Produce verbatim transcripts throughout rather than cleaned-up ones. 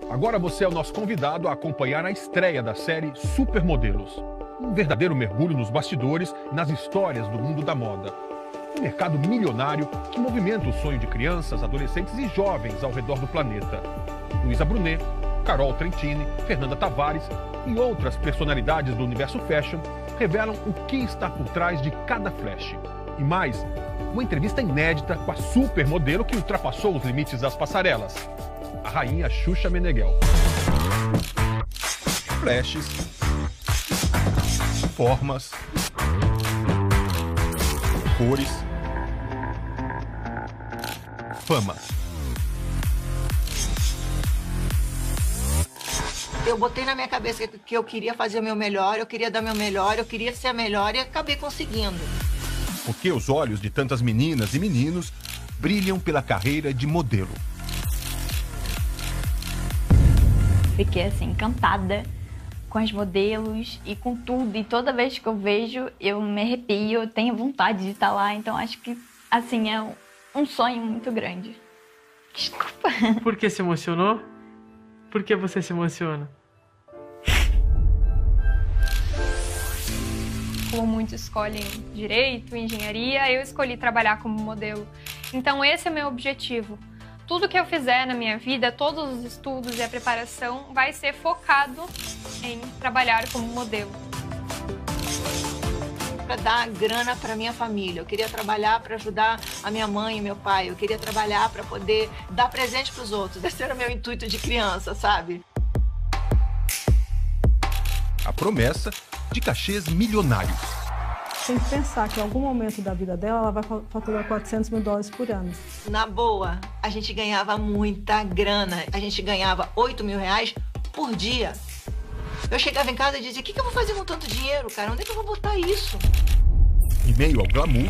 Agora você é o nosso convidado a acompanhar a estreia da série Supermodelos. Um verdadeiro mergulho nos bastidores e nas histórias do mundo da moda. Um mercado milionário que movimenta o sonho de crianças, adolescentes e jovens ao redor do planeta. Luísa Brunet, Carol Trentini, Fernanda Tavares e outras personalidades do universo fashion revelam o que está por trás de cada flash. E mais, uma entrevista inédita com a supermodelo que ultrapassou os limites das passarelas, a rainha Xuxa Meneghel. Flashes, formas, cores, fama. Eu botei na minha cabeça que eu queria fazer o meu melhor, eu queria dar meu melhor, eu queria ser a melhor e acabei conseguindo. Porque os olhos de tantas meninas e meninos brilham pela carreira de modelo. Fiquei assim, encantada com as modelos e com tudo. E toda vez que eu vejo, eu me arrepio, eu tenho vontade de estar lá. Então acho que, assim, é um sonho muito grande. Desculpa. Por que se emocionou? Por que você se emociona? Como muitos escolhem direito, engenharia, eu escolhi trabalhar como modelo. Então esse é meu objetivo. Tudo que eu fizer na minha vida, todos os estudos e a preparação vai ser focado em trabalhar como modelo. Para dar grana para minha família, eu queria trabalhar para ajudar a minha mãe e meu pai, eu queria trabalhar para poder dar presente para os outros. Esse era o meu intuito de criança, sabe? A promessa de cachês milionários. Tem que pensar que em algum momento da vida dela, ela vai faturar quatrocentos mil dólares por ano. Na boa, a gente ganhava muita grana. A gente ganhava oito mil reais por dia. Eu chegava em casa e dizia, o que, que eu vou fazer com tanto dinheiro, cara? Onde é que eu vou botar isso? Em meio ao glamour,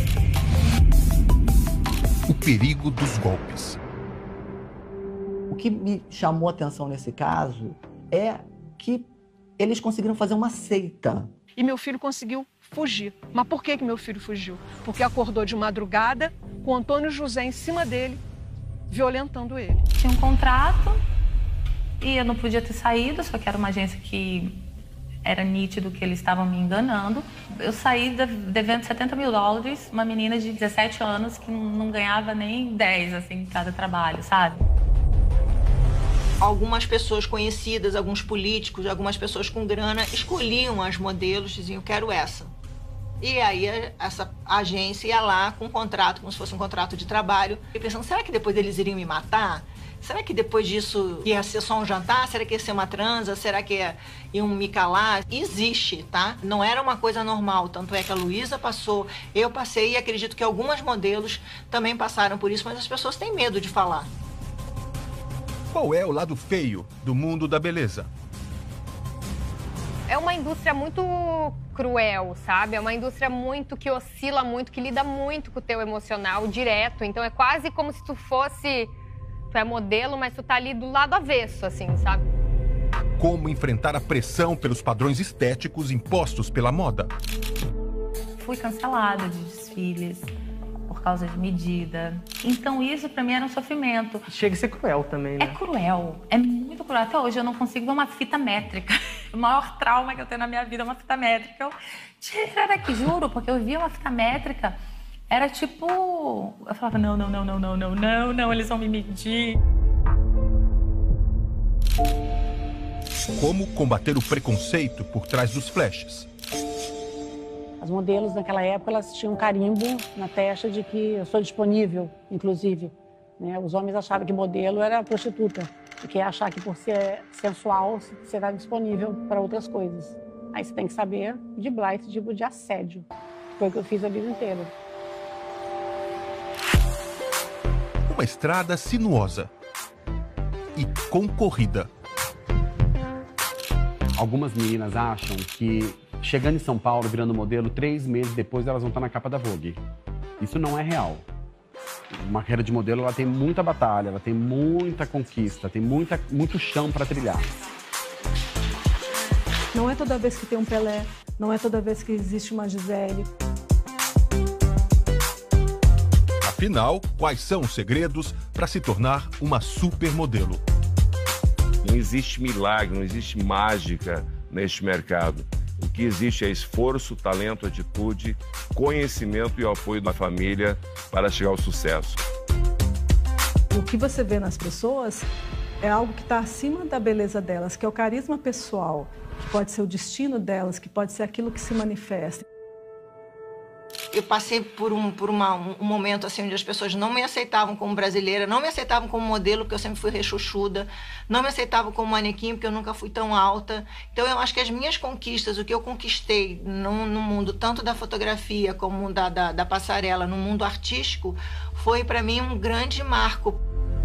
o perigo dos golpes. O que me chamou a atenção nesse caso é que eles conseguiram fazer uma seita. E meu filho conseguiu fugir. Mas por que que meu filho fugiu? Porque acordou de madrugada com o Antônio José em cima dele, violentando ele. Tinha um contrato e eu não podia ter saído, só que era uma agência que era nítido que eles estavam me enganando. Eu saí devendo setenta mil dólares, uma menina de dezessete anos que não ganhava nem dez, assim, em cada trabalho, sabe? Algumas pessoas conhecidas, alguns políticos, algumas pessoas com grana escolhiam as modelos, diziam, quero essa. E aí essa agência ia lá com um contrato, como se fosse um contrato de trabalho, e pensando, será que depois eles iriam me matar? Será que depois disso ia ser só um jantar? Será que ia ser uma transa? Será que ia, iam me calar? Existe, tá? Não era uma coisa normal, tanto é que a Luísa passou, eu passei e acredito que algumas modelos também passaram por isso, mas as pessoas têm medo de falar. Qual é o lado feio do mundo da beleza? É uma indústria muito cruel, sabe? É uma indústria muito que oscila muito, que lida muito com o teu emocional direto. Então é quase como se tu fosse... Tu é modelo, mas tu tá ali do lado avesso, assim, sabe? Como enfrentar a pressão pelos padrões estéticos impostos pela moda? Fui cancelada de desfiles por causa de medida. Então isso pra mim era um sofrimento. Chega a ser cruel também, né? É cruel, é muito cruel. Até hoje eu não consigo ver uma fita métrica. O maior trauma que eu tenho na minha vida é uma fita métrica. Eu tira daqui, juro, porque eu via uma fita métrica, era tipo... Eu falava, não, não, não, não, não, não, não, não, eles vão me medir. Como combater o preconceito por trás dos flashes? As modelos naquela época, elas tinham um carimbo na testa de que eu sou disponível, inclusive. Né? Os homens achavam que modelo era prostituta, porque achar que por ser sensual você está disponível para outras coisas. Aí você tem que saber driblar esse tipo de assédio. Foi o que eu fiz a vida inteira. Uma estrada sinuosa e concorrida. Algumas meninas acham que chegando em São Paulo, virando modelo, três meses depois elas vão estar na capa da Vogue. Isso não é real. Uma carreira de modelo, ela tem muita batalha, ela tem muita conquista, tem muita, muito chão para trilhar. Não é toda vez que tem um Pelé, não é toda vez que existe uma Gisele. Afinal, quais são os segredos para se tornar uma supermodelo? Não existe milagre, não existe mágica neste mercado. O que existe é esforço, talento, atitude, conhecimento e o apoio da família para chegar ao sucesso. O que você vê nas pessoas é algo que está acima da beleza delas, que é o carisma pessoal, que pode ser o destino delas, que pode ser aquilo que se manifesta. Eu passei por, um, por uma, um momento assim, onde as pessoas não me aceitavam como brasileira, não me aceitavam como modelo, porque eu sempre fui rechuchuda, não me aceitavam como manequim, porque eu nunca fui tão alta. Então, eu acho que as minhas conquistas, o que eu conquistei no, no mundo, tanto da fotografia como da, da, da passarela, no mundo artístico, foi para mim um grande marco.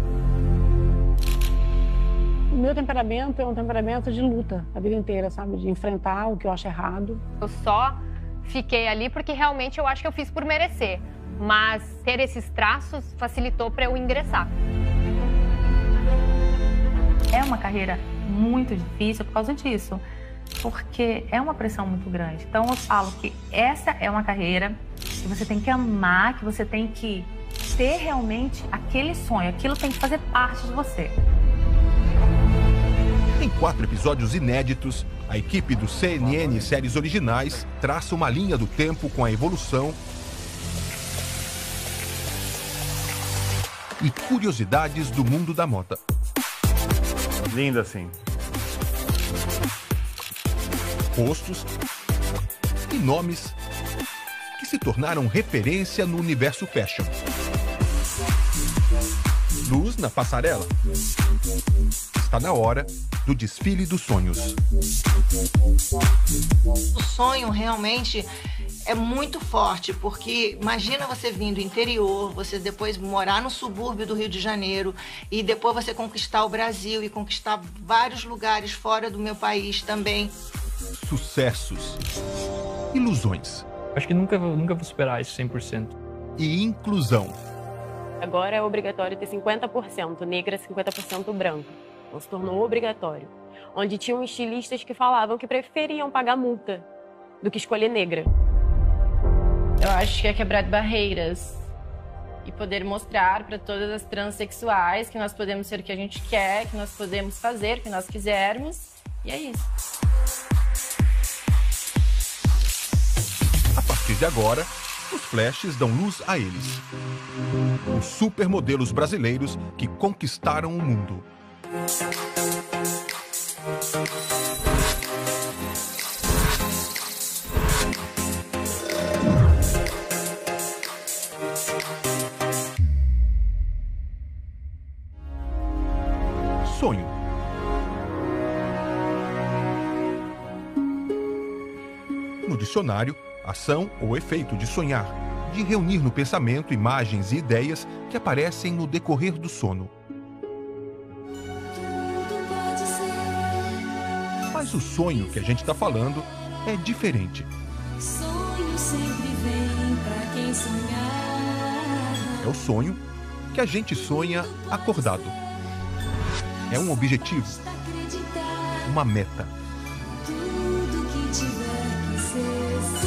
O meu temperamento é um temperamento de luta a vida inteira, sabe? De enfrentar o que eu acho errado. Eu só fiquei ali porque realmente eu acho que eu fiz por merecer. Mas ter esses traços facilitou para eu ingressar. É uma carreira muito difícil por causa disso. Porque é uma pressão muito grande. Então eu falo que essa é uma carreira que você tem que amar, que você tem que ter realmente aquele sonho. Aquilo tem que fazer parte de você. Em quatro episódios inéditos, a equipe do C N N Séries Originais traça uma linha do tempo com a evolução e curiosidades do mundo da moda. Linda, sim. Rostos e nomes que se tornaram referência no universo fashion. Luz na passarela. Está na hora do desfile dos sonhos. O sonho realmente é muito forte, porque imagina você vindo do interior, você depois morar no subúrbio do Rio de Janeiro e depois você conquistar o Brasil e conquistar vários lugares fora do meu país também. Sucessos, ilusões. Acho que nunca, nunca vou superar isso cem por cento. E inclusão. Agora é obrigatório ter cinquenta por cento negra, cinquenta por cento branco. Então, se tornou obrigatório. Onde tinham estilistas que falavam que preferiam pagar multa do que escolher negra. Eu acho que é quebrar barreiras e poder mostrar para todas as transexuais que nós podemos ser o que a gente quer, que nós podemos fazer o que nós quisermos. E é isso. A partir de agora, os flashes dão luz a eles. Os supermodelos brasileiros que conquistaram o mundo. Sonho. No dicionário, ação ou efeito de sonhar, de reunir no pensamento imagens e ideias que aparecem no decorrer do sono. Mas o sonho que a gente está falando é diferente. Sonho sempre vem pra quem sonhar. É o sonho que a gente sonha acordado. É um objetivo, uma meta. Tudo que tiver que ser,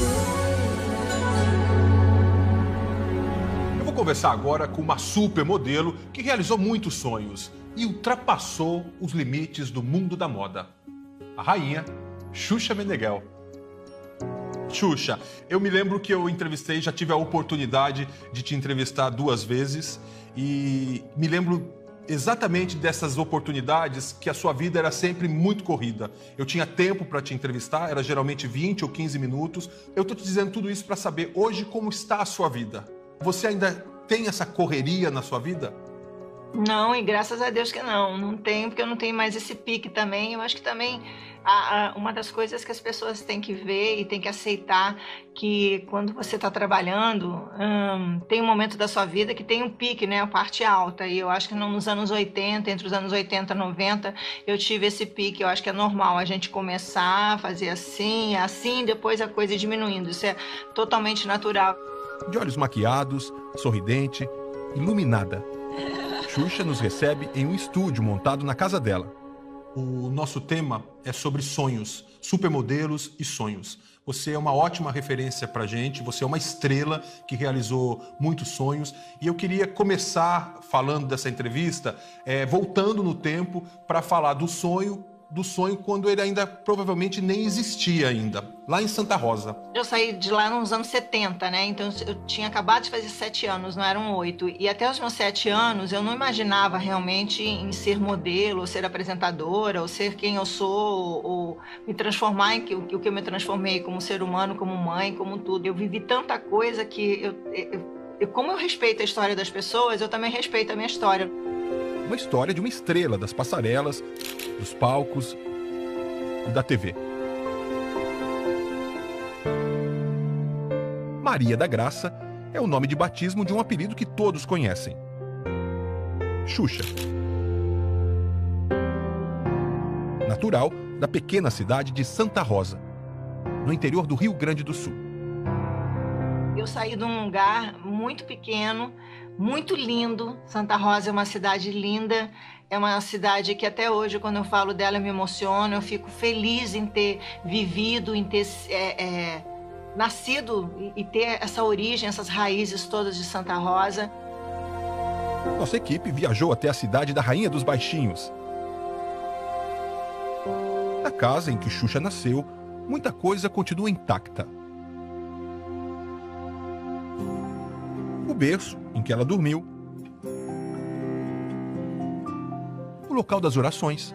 Eu vou conversar agora com uma supermodelo que realizou muitos sonhos e ultrapassou os limites do mundo da moda. A rainha Xuxa Meneghel. Xuxa, eu me lembro que eu entrevistei, já tive a oportunidade de te entrevistar duas vezes e me lembro exatamente dessas oportunidades que a sua vida era sempre muito corrida. Eu tinha tempo para te entrevistar, era geralmente vinte ou quinze minutos. Eu estou te dizendo tudo isso para saber hoje como está a sua vida. Você ainda tem essa correria na sua vida? Não, e graças a Deus que não. Não tenho, porque eu não tenho mais esse pique também. Eu acho que também a, a, uma das coisas que as pessoas têm que ver e têm que aceitar que quando você está trabalhando, hum, tem um momento da sua vida que tem um pique, né? A parte alta. E eu acho que nos anos oitenta, entre os anos oitenta e noventa, eu tive esse pique. Eu acho que é normal a gente começar a fazer assim, assim, depois a coisa ir diminuindo. Isso é totalmente natural. De olhos maquiados, sorridente, iluminada. Xuxa nos recebe em um estúdio montado na casa dela. O nosso tema é sobre sonhos, supermodelos e sonhos. Você é uma ótima referência pra gente, você é uma estrela que realizou muitos sonhos. E eu queria começar falando dessa entrevista, é, voltando no tempo para falar do sonho, do sonho quando ele ainda provavelmente nem existia ainda, lá em Santa Rosa. Eu saí de lá nos anos setenta, né? Então eu tinha acabado de fazer sete anos, não eram oito. E até os meus sete anos eu não imaginava realmente em ser modelo, ou ser apresentadora, ou ser quem eu sou, ou, ou me transformar em que, o que eu me transformei como ser humano, como mãe, como tudo. Eu vivi tanta coisa que, eu, eu, eu, como eu respeito a história das pessoas, eu também respeito a minha história. Uma história de uma estrela das passarelas, dos palcos e da T V. Maria da Graça é o nome de batismo de um apelido que todos conhecem: Xuxa. Natural da pequena cidade de Santa Rosa, no interior do Rio Grande do Sul. Eu saí de um lugar muito pequeno, muito lindo. Santa Rosa é uma cidade linda, é uma cidade que até hoje, quando eu falo dela, eu me emociono. Eu fico feliz em ter vivido, em ter é, é, nascido e, e ter essa origem, essas raízes todas de Santa Rosa. Nossa equipe viajou até a cidade da Rainha dos Baixinhos. Na casa em que Xuxa nasceu, muita coisa continua intacta. O berço em que ela dormiu, o local das orações.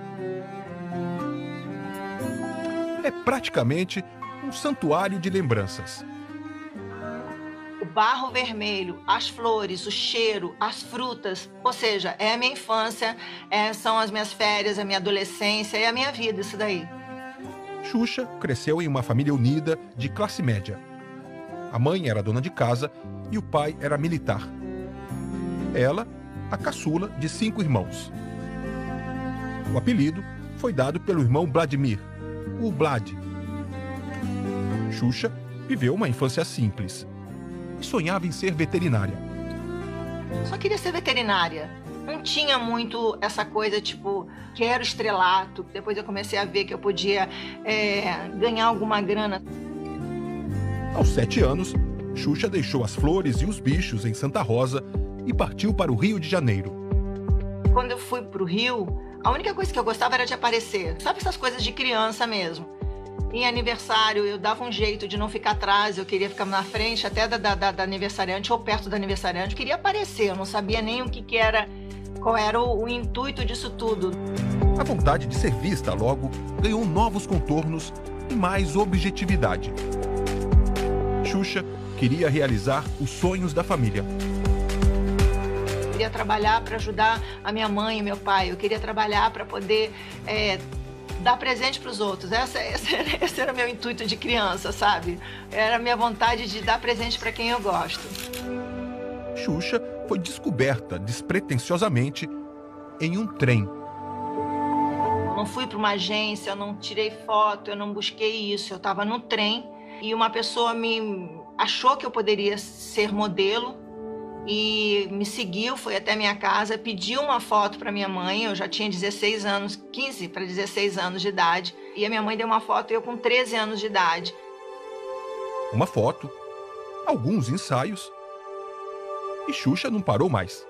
É praticamente um santuário de lembranças. O barro vermelho, as flores, o cheiro, as frutas, ou seja, é a minha infância, é, são as minhas férias, a minha adolescência, é a minha vida, isso daí. Xuxa cresceu em uma família unida de classe média. A mãe era dona de casa e o pai era militar. Ela, a caçula de cinco irmãos. O apelido foi dado pelo irmão Vladimir, o Vlad. Xuxa viveu uma infância simples e sonhava em ser veterinária. Só queria ser veterinária. Não tinha muito essa coisa, tipo, quero estrelato. Depois eu comecei a ver que eu podia é, ganhar alguma grana. Aos sete anos, Xuxa deixou as flores e os bichos em Santa Rosa e partiu para o Rio de Janeiro. Quando eu fui para o Rio, a única coisa que eu gostava era de aparecer. Sabe essas coisas de criança mesmo? Em aniversário, eu dava um jeito de não ficar atrás, eu queria ficar na frente até da, da, da aniversariante ou perto da aniversariante. Eu queria aparecer, eu não sabia nem o que, que era, qual era o, o intuito disso tudo. A vontade de ser vista logo ganhou novos contornos e mais objetividade. Xuxa queria realizar os sonhos da família. Eu queria trabalhar para ajudar a minha mãe e meu pai. Eu queria trabalhar para poder é, dar presente para os outros. Essa, essa, era, esse era o meu intuito de criança, sabe? Era a minha vontade de dar presente para quem eu gosto. Xuxa foi descoberta despretensiosamente em um trem. Eu não fui para uma agência, eu não tirei foto, eu não busquei isso. Eu estava no trem e uma pessoa me achou que eu poderia ser modelo e me seguiu, foi até minha casa, pediu uma foto para minha mãe. Eu já tinha dezesseis anos, quinze para dezesseis anos de idade, e a minha mãe deu uma foto eu com treze anos de idade. Uma foto, alguns ensaios, e Xuxa não parou mais.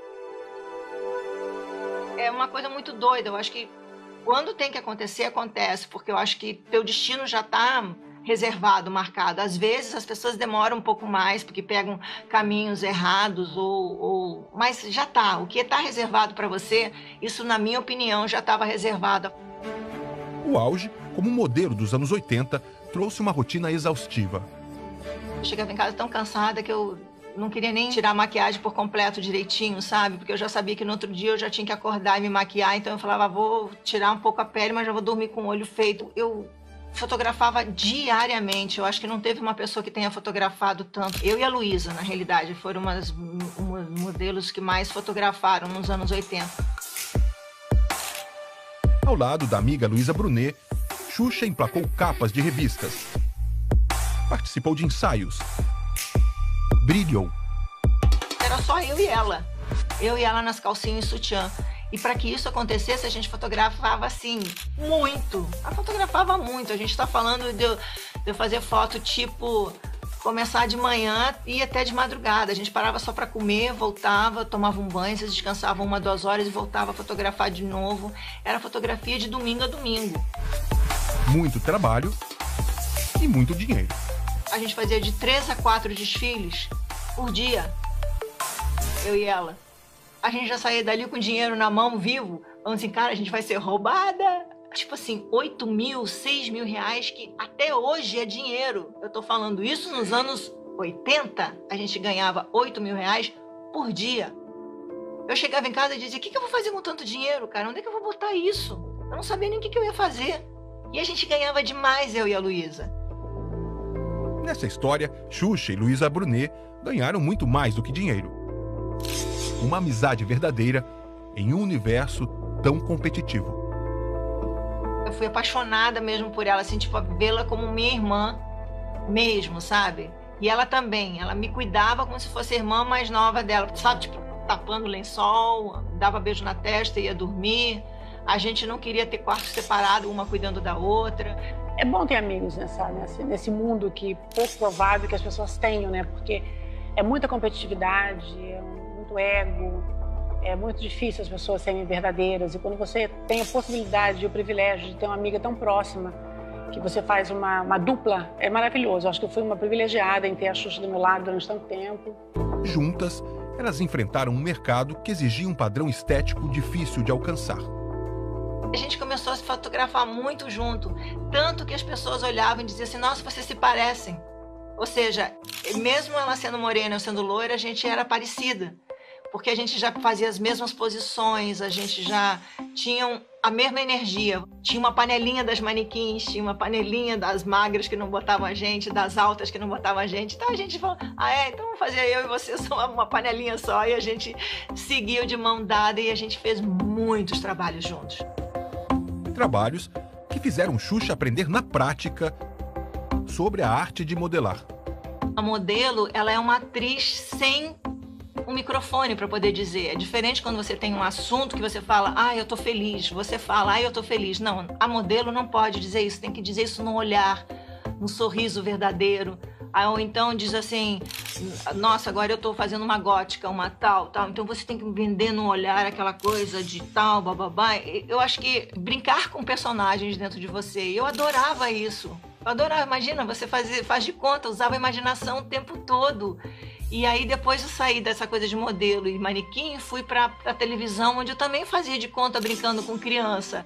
É uma coisa muito doida. Eu acho que quando tem que acontecer, acontece, porque eu acho que teu destino já está reservado, marcado. Às vezes as pessoas demoram um pouco mais porque pegam caminhos errados ou, ou... mas já tá. O que está reservado para você, isso na minha opinião já estava reservado. O auge, como modelo dos anos oitenta, trouxe uma rotina exaustiva. Eu chegava em casa tão cansada que eu não queria nem tirar a maquiagem por completo direitinho, sabe? Porque eu já sabia que no outro dia eu já tinha que acordar e me maquiar, então eu falava, vou tirar um pouco a pele, mas já vou dormir com o olho feito. Eu fotografava diariamente. Eu acho que não teve uma pessoa que tenha fotografado tanto. Eu e a Luísa, na realidade, foram umas um, modelos que mais fotografaram nos anos oitenta. Ao lado da amiga Luísa Brunet, Xuxa emplacou capas de revistas. Participou de ensaios. Brilhou. Era só eu e ela. Eu e ela nas calcinhas e sutiã. E para que isso acontecesse, a gente fotografava assim, muito. Eu fotografava muito. A gente está falando de eu, de eu fazer foto tipo, começar de manhã e ir até de madrugada. A gente parava só para comer, voltava, tomava um banho, descansava uma, duas horas e voltava a fotografar de novo. Era fotografia de domingo a domingo. Muito trabalho e muito dinheiro. A gente fazia de três a quatro desfiles por dia, eu e ela. A gente já saía dali com dinheiro na mão, vivo, falando assim, cara, a gente vai ser roubada. Tipo assim, oito mil, seis mil reais, que até hoje é dinheiro. Eu tô falando isso nos anos oitenta, a gente ganhava oito mil reais por dia. Eu chegava em casa e dizia, o que, que eu vou fazer com tanto dinheiro, cara? Onde é que eu vou botar isso? Eu não sabia nem o que, que eu ia fazer. E a gente ganhava demais, eu e a Luísa. Nessa história, Xuxa e Luísa Brunet ganharam muito mais do que dinheiro. Uma amizade verdadeira em um universo tão competitivo. Eu fui apaixonada mesmo por ela, assim, tipo, vê-la como minha irmã mesmo, sabe? E ela também, ela me cuidava como se fosse a irmã mais nova dela, sabe? Tipo, tapando o lençol, dava beijo na testa e ia dormir. A gente não queria ter quarto separado, uma cuidando da outra. É bom ter amigos nessa, nesse, nesse mundo que pouco provável que as pessoas tenham, né? Porque é muita competitividade, é muito ego, é muito difícil as pessoas serem verdadeiras. E quando você tem a possibilidade e o privilégio de ter uma amiga tão próxima, que você faz uma, uma dupla, é maravilhoso. Eu acho que eu fui uma privilegiada em ter a Xuxa do meu lado durante tanto tempo. Juntas, elas enfrentaram um mercado que exigia um padrão estético difícil de alcançar. A gente começou a se fotografar muito junto, tanto que as pessoas olhavam e diziam assim, nossa, vocês se parecem. Ou seja, mesmo ela sendo morena ou sendo loira, a gente era parecida. Porque a gente já fazia as mesmas posições, a gente já tinha a mesma energia. Tinha uma panelinha das manequins, tinha uma panelinha das magras que não botavam a gente, das altas que não botavam a gente. Então a gente falou, ah é, então vamos fazer eu e você só uma panelinha só. E a gente seguiu de mão dada e a gente fez muitos trabalhos juntos. Trabalhos que fizeram Xuxa aprender na prática sobre a arte de modelar. A modelo, ela é uma atriz sem um microfone para poder dizer. É diferente quando você tem um assunto que você fala, ah, eu tô feliz. Você fala, ah, eu tô feliz. Não, a modelo não pode dizer isso. Tem que dizer isso no olhar, no sorriso verdadeiro. Ou então diz assim, nossa, agora eu tô fazendo uma gótica, uma tal, tal. Então você tem que vender no olhar aquela coisa de tal, bababá. Eu acho que brincar com personagens dentro de você, eu adorava isso. Eu adorava, imagina, você faz, faz de conta, usava a imaginação o tempo todo. E aí depois eu saí dessa coisa de modelo e manequim e fui pra, pra televisão, onde eu também fazia de conta brincando com criança.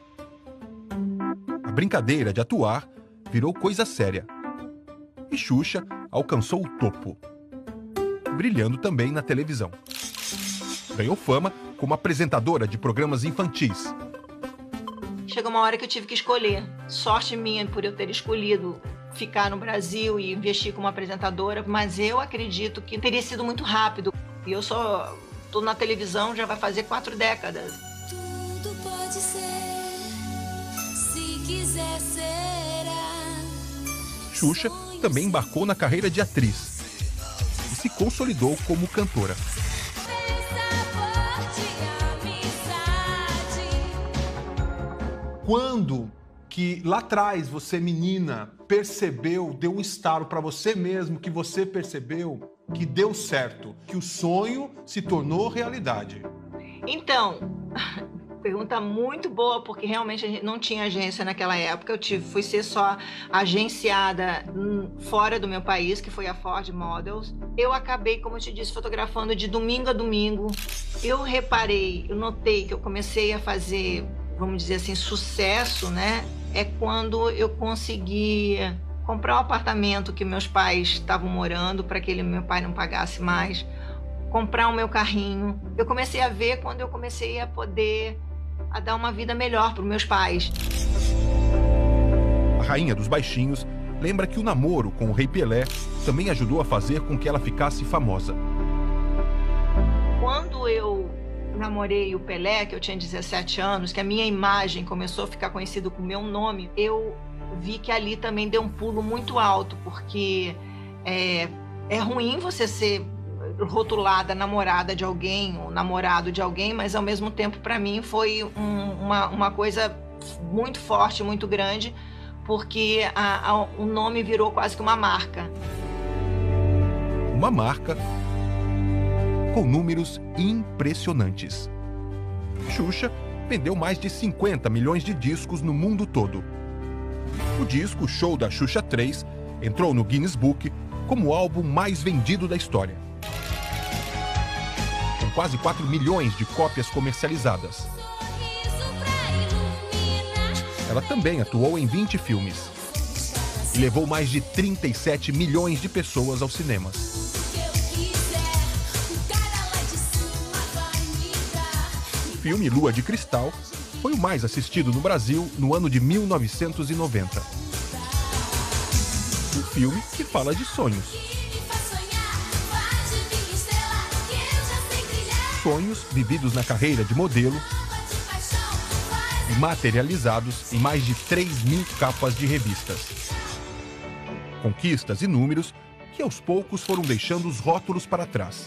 A brincadeira de atuar virou coisa séria. E Xuxa alcançou o topo, brilhando também na televisão. Ganhou fama como apresentadora de programas infantis. Chegou uma hora que eu tive que escolher. Sorte minha por eu ter escolhido ficar no Brasil e investir como apresentadora, mas eu acredito que teria sido muito rápido. E eu só tô na televisão já vai fazer quatro décadas. Tudo pode ser, se quiser será. Xuxa também embarcou na carreira de atriz e se consolidou como cantora. Quando que lá atrás você, menina, percebeu, deu um estalo para você mesmo, que você percebeu que deu certo, que o sonho se tornou realidade? Então, pergunta muito boa, porque realmente a gente não tinha agência naquela época. Eu tive, fui ser só agenciada fora do meu país, que foi a Ford Models. Eu acabei, como eu te disse, fotografando de domingo a domingo. Eu reparei, eu notei que eu comecei a fazer, vamos dizer assim, sucesso, né? É quando eu consegui comprar o apartamento que meus pais estavam morando, para que ele, meu pai não pagasse mais, comprar o meu carrinho. Eu comecei a ver quando eu comecei a poder a dar uma vida melhor para os meus pais. A rainha dos baixinhos lembra que o namoro com o Rei Pelé também ajudou a fazer com que ela ficasse famosa. Quando eu namorei o Pelé, que eu tinha dezessete anos, que a minha imagem começou a ficar conhecida com o meu nome, eu vi que ali também deu um pulo muito alto, porque é, é ruim você ser rotulada namorada de alguém, ou namorado de alguém, mas ao mesmo tempo para mim foi um, uma, uma coisa muito forte, muito grande, porque a, a, o nome virou quase que uma marca. Uma marca com números impressionantes. Xuxa vendeu mais de cinquenta milhões de discos no mundo todo. O disco Show da Xuxa três entrou no Guinness Book como o álbum mais vendido da história, com quase quatro milhões de cópias comercializadas. Ela também atuou em vinte filmes e levou mais de trinta e sete milhões de pessoas aos cinemas. O filme Lua de Cristal foi o mais assistido no Brasil no ano de mil novecentos e noventa. Um filme que fala de sonhos. Sonhos vividos na carreira de modelo e materializados em mais de três mil capas de revistas. Conquistas e números que aos poucos foram deixando os rótulos para trás.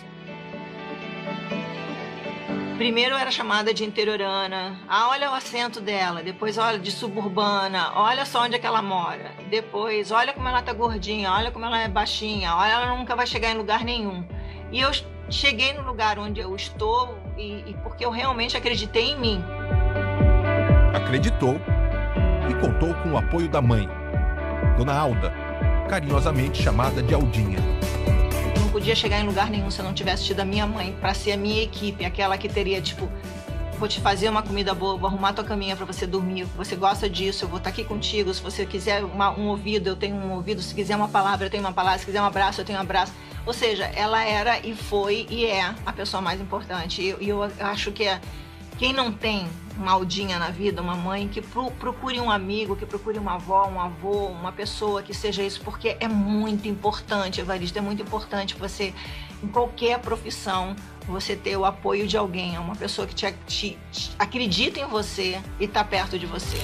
Primeiro era chamada de interiorana. Ah, olha o acento dela. Depois, olha, de suburbana. Olha só onde é que ela mora. Depois, olha como ela tá gordinha. Olha como ela é baixinha. Olha, ela nunca vai chegar em lugar nenhum. E eu cheguei no lugar onde eu estou e, e porque eu realmente acreditei em mim. Acreditou e contou com o apoio da mãe, Dona Alda, carinhosamente chamada de Aldinha. Não podia chegar em lugar nenhum se eu não tivesse tido a minha mãe para ser a minha equipe, aquela que teria, tipo, vou te fazer uma comida boa, vou arrumar tua caminha para você dormir, você gosta disso, eu vou estar aqui contigo, se você quiser uma, um ouvido, eu tenho um ouvido, se quiser uma palavra, eu tenho uma palavra, se quiser um abraço, eu tenho um abraço. Ou seja, ela era e foi e é a pessoa mais importante. E eu, eu acho que é, quem não tem uma Aldinha na vida, uma mãe, que pro, procure um amigo, que procure uma avó, um avô, uma pessoa que seja isso, porque é muito importante, Evaristo, é muito importante você, em qualquer profissão, você ter o apoio de alguém, uma pessoa que te, te, te acredita em você e está perto de você.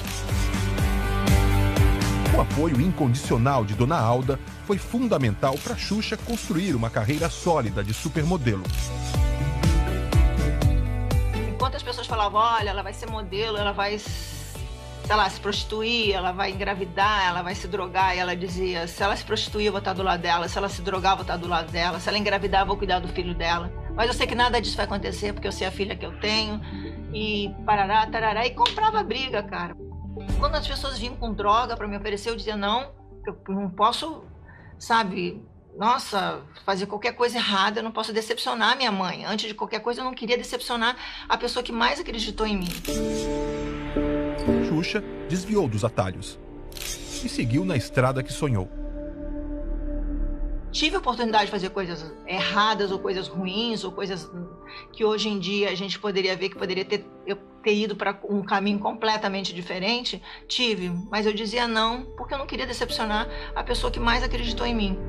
O apoio incondicional de Dona Alda foi fundamental para Xuxa construir uma carreira sólida de supermodelo. Enquanto as pessoas falavam, olha, ela vai ser modelo, ela vai, sei lá, se prostituir, ela vai engravidar, ela vai se drogar, e ela dizia, se ela se prostituir, eu vou estar do lado dela, se ela se drogar, eu vou estar do lado dela, se ela engravidar, eu vou cuidar do filho dela. Mas eu sei que nada disso vai acontecer, porque eu sei a filha que eu tenho, e parará, tarará, e comprava briga, cara. Quando as pessoas vinham com droga para me oferecer, eu dizia, não, eu não posso, sabe, nossa, fazer qualquer coisa errada, eu não posso decepcionar minha mãe. Antes de qualquer coisa, eu não queria decepcionar a pessoa que mais acreditou em mim. Xuxa desviou dos atalhos e seguiu na estrada que sonhou. Tive a oportunidade de fazer coisas erradas ou coisas ruins ou coisas que hoje em dia a gente poderia ver que poderia ter, eu ter ido para um caminho completamente diferente. Tive, mas eu dizia não porque eu não queria decepcionar a pessoa que mais acreditou em mim.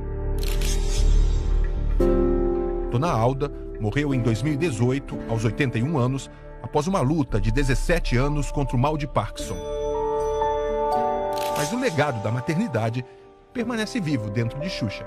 Dona Alda morreu em dois mil e dezoito, aos oitenta e um anos, após uma luta de dezessete anos contra o mal de Parkinson. Mas o legado da maternidade permanece vivo dentro de Xuxa.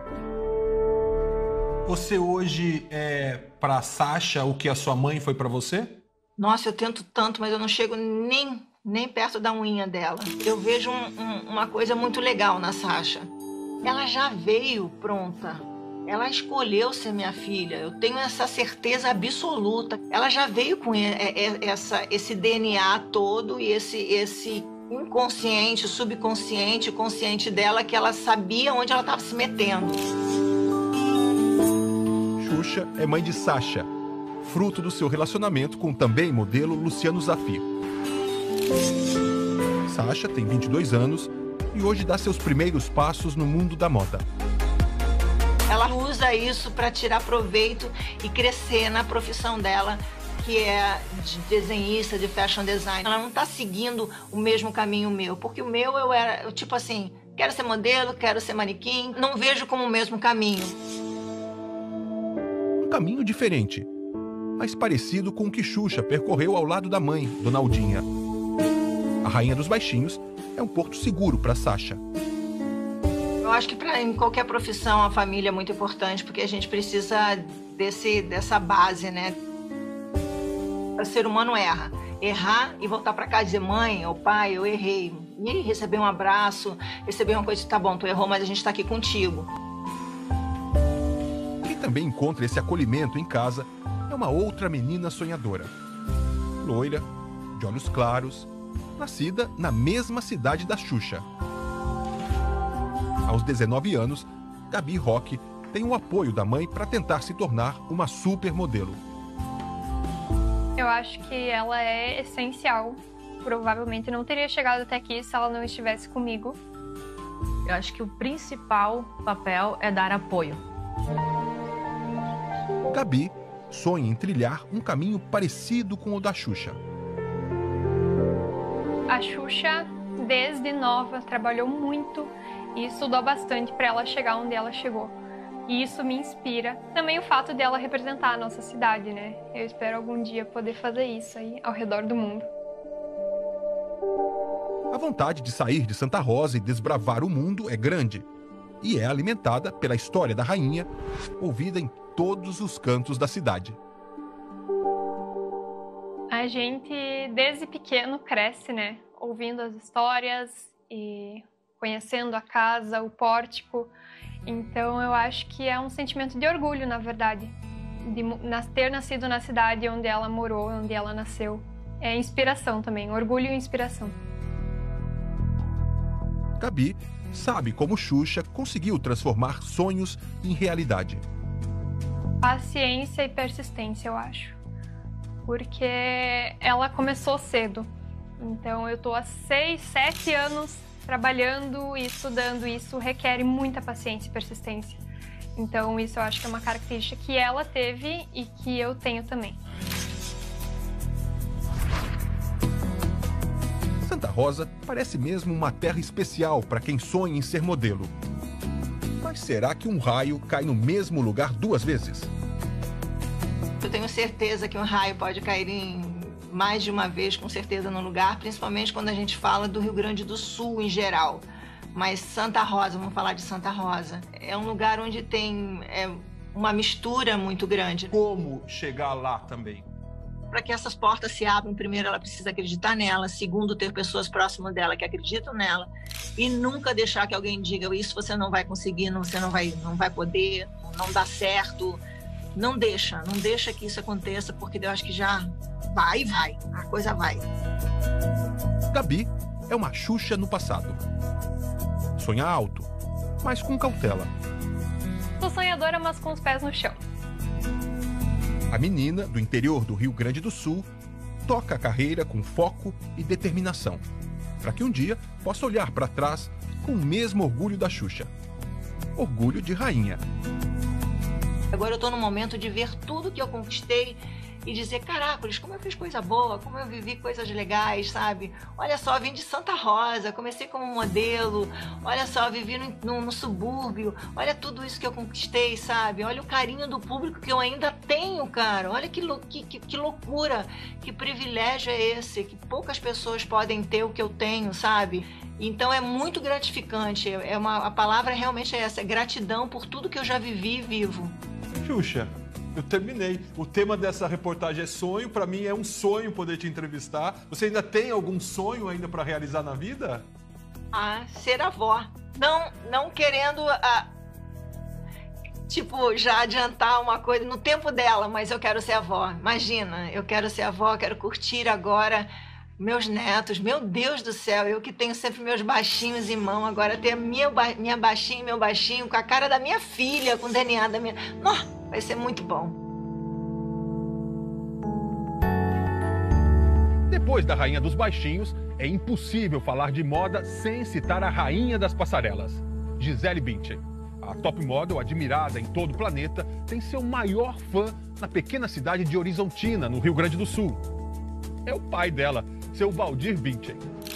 Você hoje é para Sasha o que a sua mãe foi para você? Nossa, eu tento tanto, mas eu não chego nem, nem perto da unha dela. Eu vejo um, um, uma coisa muito legal na Sasha. Ela já veio pronta. Ela escolheu ser minha filha. Eu tenho essa certeza absoluta. Ela já veio com essa, esse D N A todo e esse, esse inconsciente, subconsciente, consciente dela, que ela sabia onde ela estava se metendo. Xuxa é mãe de Sasha, fruto do seu relacionamento com o também modelo Luciano Zafir. Sasha tem vinte e dois anos e hoje dá seus primeiros passos no mundo da moda. Ela usa isso para tirar proveito e crescer na profissão dela, que é de desenhista, de fashion design. Ela não está seguindo o mesmo caminho meu, porque o meu eu era, eu, tipo assim, quero ser modelo, quero ser manequim, não vejo como o mesmo caminho. Um caminho diferente, mas parecido com o que Xuxa percorreu ao lado da mãe, Dona Aldinha. A rainha dos baixinhos é um porto seguro para Sasha. Eu acho que pra, em qualquer profissão a família é muito importante, porque a gente precisa desse, dessa base, né? O ser humano erra. Errar e voltar para casa e dizer, mãe ou pai, eu errei. E aí, receber um abraço, receber uma coisa, tá bom, tu errou, mas a gente tá aqui contigo. Quem também encontra esse acolhimento em casa é uma outra menina sonhadora. Loira, de olhos claros, nascida na mesma cidade da Xuxa. Aos dezenove anos, Gabi Roque tem o apoio da mãe para tentar se tornar uma supermodelo. Eu acho que ela é essencial. Provavelmente não teria chegado até aqui se ela não estivesse comigo. Eu acho que o principal papel é dar apoio. Gabi sonha em trilhar um caminho parecido com o da Xuxa. A Xuxa, desde nova, trabalhou muito e estudou bastante para ela chegar onde ela chegou. E isso me inspira. Também o fato de ela representar a nossa cidade, né? Eu espero algum dia poder fazer isso aí ao redor do mundo. A vontade de sair de Santa Rosa e desbravar o mundo é grande. E é alimentada pela história da rainha, ouvida em todos os cantos da cidade. A gente, desde pequeno, cresce, né? Ouvindo as histórias e conhecendo a casa, o pórtico. Então, eu acho que é um sentimento de orgulho, na verdade, de ter nascido na cidade onde ela morou, onde ela nasceu. É inspiração também, orgulho e inspiração. Gabi sabe como Xuxa conseguiu transformar sonhos em realidade. Paciência e persistência, eu acho. Porque ela começou cedo. Então, eu estou há seis, sete anos trabalhando e estudando. Isso requer muita paciência e persistência. Então, isso eu acho que é uma característica que ela teve e que eu tenho também. Santa Rosa parece mesmo uma terra especial para quem sonha em ser modelo. Mas será que um raio cai no mesmo lugar duas vezes? Eu tenho certeza que um raio pode cair em mais de uma vez, com certeza, no lugar, principalmente quando a gente fala do Rio Grande do Sul em geral. Mas Santa Rosa, vamos falar de Santa Rosa, é um lugar onde tem é, uma mistura muito grande. Como chegar lá também? Para que essas portas se abram, primeiro ela precisa acreditar nela, segundo ter pessoas próximas dela que acreditam nela e nunca deixar que alguém diga isso você não vai conseguir, não, você não vai, não vai poder, não dá certo. Não deixa, não deixa que isso aconteça, porque eu acho que já vai, vai, a coisa vai. Gabi é uma Xuxa no passado. Sonha alto, mas com cautela. Sou sonhadora, mas com os pés no chão. A menina, do interior do Rio Grande do Sul, toca a carreira com foco e determinação, para que um dia possa olhar para trás com o mesmo orgulho da Xuxa. Orgulho de rainha. Agora eu tô no momento de ver tudo que eu conquistei e dizer, caracoles, como eu fiz coisa boa, como eu vivi coisas legais, sabe? Olha só, vim de Santa Rosa, comecei como modelo, olha só, vivi no, no, no subúrbio, olha tudo isso que eu conquistei, sabe? Olha o carinho do público que eu ainda tenho, cara, olha que, que, que, que loucura, que privilégio é esse, que poucas pessoas podem ter o que eu tenho, sabe? Então é muito gratificante, é uma, a palavra realmente é essa, é gratidão por tudo que eu já vivi e vivo. Xuxa, eu terminei. O tema dessa reportagem é sonho. Para mim é um sonho poder te entrevistar. Você ainda tem algum sonho ainda para realizar na vida? Ah, ser avó. Não, não querendo, ah, tipo, já adiantar uma coisa no tempo dela, mas eu quero ser avó. Imagina, eu quero ser avó, quero curtir agora meus netos. Meu Deus do céu, eu que tenho sempre meus baixinhos em mão, agora ter a minha, minha baixinha e meu baixinho com a cara da minha filha, com o D N A da minha... Nossa, vai ser muito bom. Depois da Rainha dos Baixinhos, é impossível falar de moda sem citar a Rainha das Passarelas, Gisele Bündchen. A top model, admirada em todo o planeta, tem seu maior fã na pequena cidade de Horizontina, no Rio Grande do Sul. É o pai dela, seu Valdir Bündchen.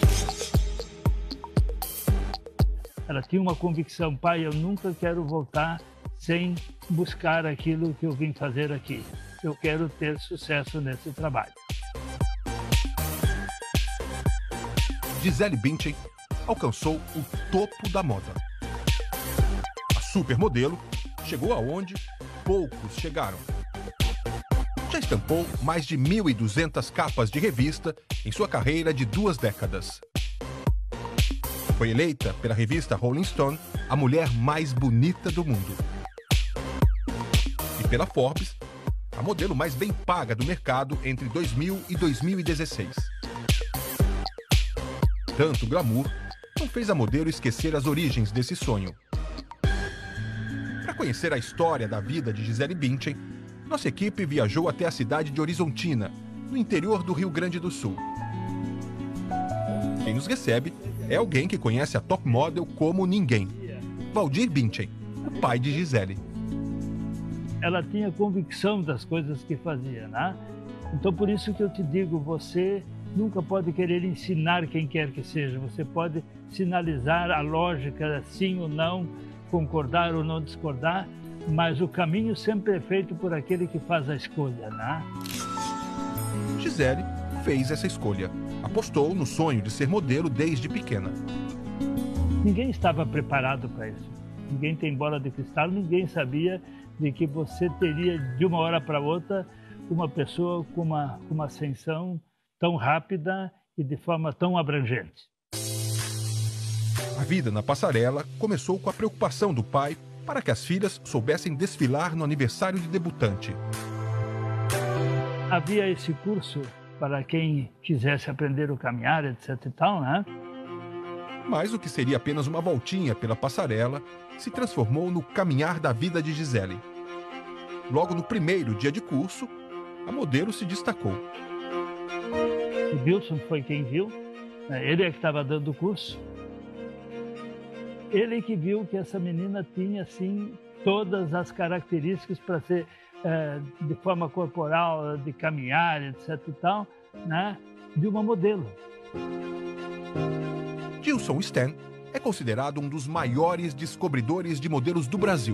Ela tinha uma convicção, pai, eu nunca quero voltar sem buscar aquilo que eu vim fazer aqui. Eu quero ter sucesso nesse trabalho. Gisele Bündchen alcançou o topo da moda. A supermodelo chegou aonde poucos chegaram. Já estampou mais de mil e duzentas capas de revista em sua carreira de duas décadas. Foi eleita pela revista Rolling Stone a mulher mais bonita do mundo. E pela Forbes, a modelo mais bem paga do mercado entre dois mil e dois mil e dezesseis. Tanto glamour não fez a modelo esquecer as origens desse sonho. Para conhecer a história da vida de Gisele Bündchen, nossa equipe viajou até a cidade de Horizontina, no interior do Rio Grande do Sul. Quem nos recebe é alguém que conhece a top model como ninguém. Valdir Bündchen, o pai de Gisele. Ela tinha convicção das coisas que fazia, né? Então, por isso que eu te digo, você nunca pode querer ensinar quem quer que seja. Você pode sinalizar a lógica, sim ou não, concordar ou não discordar, mas o caminho sempre é feito por aquele que faz a escolha, né? Gisele fez essa escolha. Apostou no sonho de ser modelo desde pequena. Ninguém estava preparado para isso. Ninguém tem bola de cristal, ninguém sabia de que você teria, de uma hora para outra, uma pessoa com uma, com uma ascensão tão rápida e de forma tão abrangente. A vida na passarela começou com a preocupação do pai para que as filhas soubessem desfilar no aniversário de debutante. Havia esse curso para quem quisesse aprender a caminhar, etc e tal, né? Mas o que seria apenas uma voltinha pela passarela se transformou no caminhar da vida de Gisele. Logo no primeiro dia de curso, a modelo se destacou. O Wilson foi quem viu, ele é que estava dando o curso. Ele que viu que essa menina tinha, assim, todas as características para ser é, de forma corporal, de caminhar, etc e tal, né, de uma modelo. Gilson Stan é considerado um dos maiores descobridores de modelos do Brasil.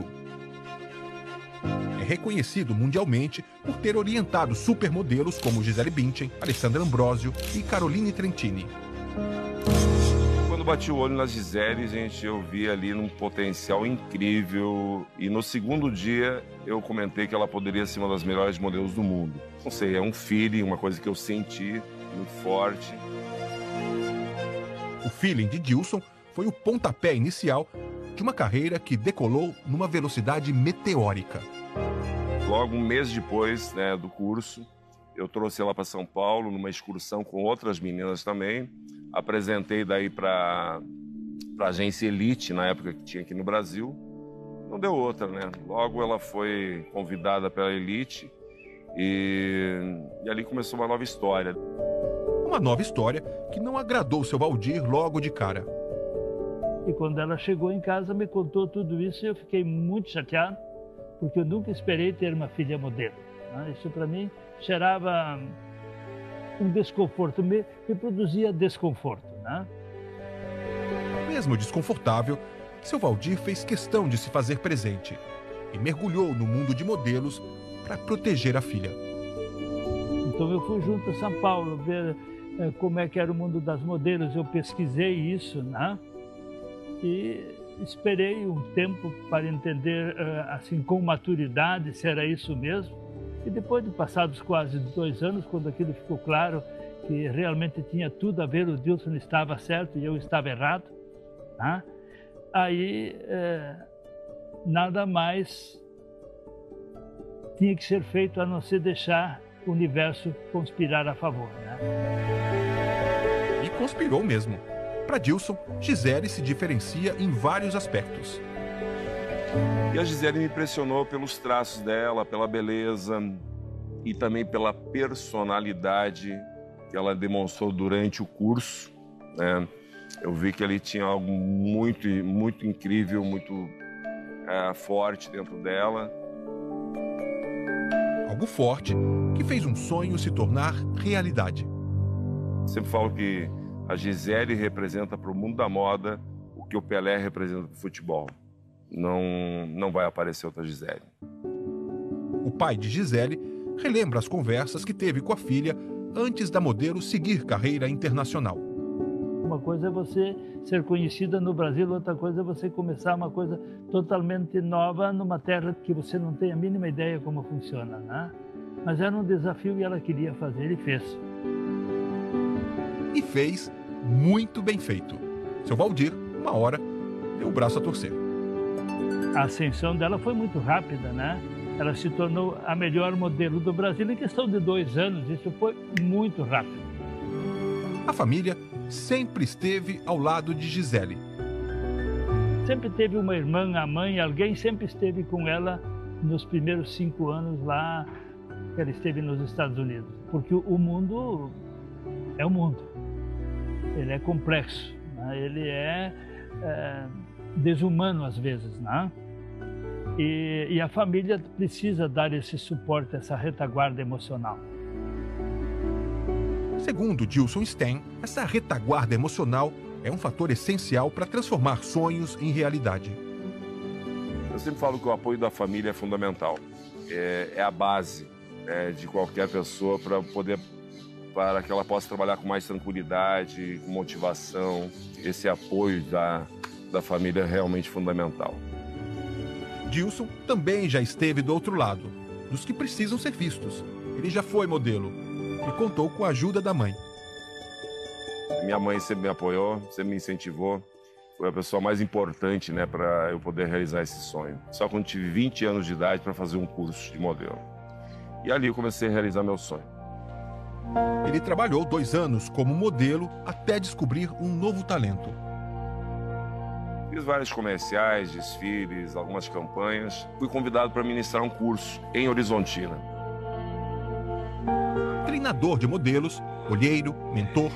É reconhecido mundialmente por ter orientado supermodelos como Gisele Bündchen, Alessandra Ambrosio e Caroline Trentini. Quando bati o olho na Gisele, gente, eu vi ali um potencial incrível. E no segundo dia, eu comentei que ela poderia ser uma das melhores modelos do mundo. Não sei, é um feeling, uma coisa que eu senti muito forte. O feeling de Gilson foi o pontapé inicial de uma carreira que decolou numa velocidade meteórica. Logo um mês depois, né, do curso, eu trouxe ela para São Paulo numa excursão com outras meninas também. Apresentei daí para a agência Elite, na época que tinha aqui no Brasil. Não deu outra, né? Logo ela foi convidada pela Elite e, e ali começou uma nova história. Uma nova história que não agradou seu Valdir logo de cara. E quando ela chegou em casa, me contou tudo isso e eu fiquei muito chateado, porque eu nunca esperei ter uma filha modelo. Né? Isso para mim gerava um desconforto, me, me produzia desconforto. Né? Mesmo desconfortável, seu Valdir fez questão de se fazer presente e mergulhou no mundo de modelos para proteger a filha. Então eu fui junto a São Paulo ver é, como é que era o mundo das modelos, eu pesquisei isso, né? E esperei um tempo para entender, assim, com maturidade, se era isso mesmo. E depois de passados quase dois anos, quando aquilo ficou claro que realmente tinha tudo a ver, o Gilson estava certo e eu estava errado, né? Aí é, nada mais tinha que ser feito a não ser deixar o universo conspirar a favor, né? E conspirou mesmo. Para Gilson, Gisele se diferencia em vários aspectos. E a Gisele me impressionou pelos traços dela, pela beleza e também pela personalidade que ela demonstrou durante o curso, né? Eu vi que ali tinha algo muito, muito incrível, muito é, forte dentro dela. Algo forte que fez um sonho se tornar realidade. Sempre falo que a Gisele representa para o mundo da moda o que o Pelé representa para o futebol. Não, não vai aparecer outra Gisele. O pai de Gisele relembra as conversas que teve com a filha antes da modelo seguir carreira internacional. Uma coisa é você ser conhecida no Brasil, outra coisa é você começar uma coisa totalmente nova numa terra que você não tem a mínima ideia como funciona, né? Mas era um desafio e ela queria fazer e fez. E fez muito bem feito. Seu Valdir, uma hora, deu o braço a torcer. A ascensão dela foi muito rápida, né? Ela se tornou a melhor modelo do Brasil em questão de dois anos. Isso foi muito rápido. A família sempre esteve ao lado de Gisele. Sempre teve uma irmã, a mãe, alguém sempre esteve com ela nos primeiros cinco anos lá que ela esteve nos Estados Unidos. Porque o mundo é o mundo. Ele é complexo, né? Ele é, é desumano às vezes, né? E, e a família precisa dar esse suporte, essa retaguarda emocional. Segundo Dilson Stein, essa retaguarda emocional é um fator essencial para transformar sonhos em realidade. Eu sempre falo que o apoio da família é fundamental. É, é a base é, de qualquer pessoa para poder, para que ela possa trabalhar com mais tranquilidade, com motivação. Esse apoio da, da família é realmente fundamental. Dilson também já esteve do outro lado, dos que precisam ser vistos. Ele já foi modelo e contou com a ajuda da mãe. Minha mãe sempre me apoiou, sempre me incentivou. Foi a pessoa mais importante, né, para eu poder realizar esse sonho. Só quando tive vinte anos de idade para fazer um curso de modelo. E ali eu comecei a realizar meu sonho. Ele trabalhou dois anos como modelo até descobrir um novo talento. Fiz vários comerciais, desfiles, algumas campanhas. Fui convidado para ministrar um curso em Horizontina. Treinador de modelos, olheiro, mentor.